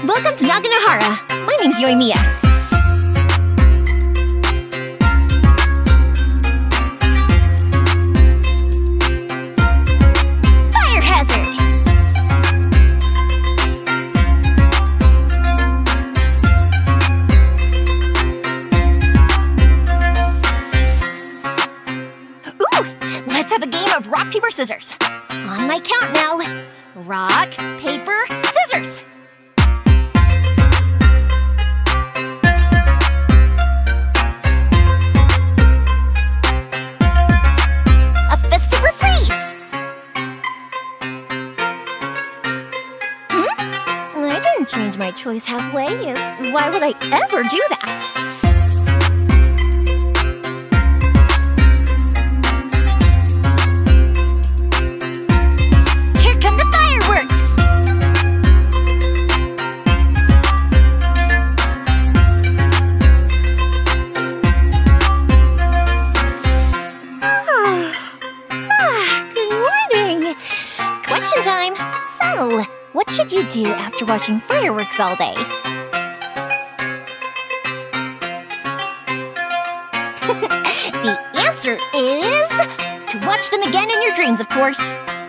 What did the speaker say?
Welcome to Naganohara. My name's Yoimiya. Fire hazard! Ooh! Let's have a game of rock, paper, scissors. On my count now. Rock, paper, scissors! A festive reprise! I didn't change my choice halfway. Why would I ever do that? Question time! So, what should you do after watching fireworks all day? The answer is to watch them again in your dreams, of course.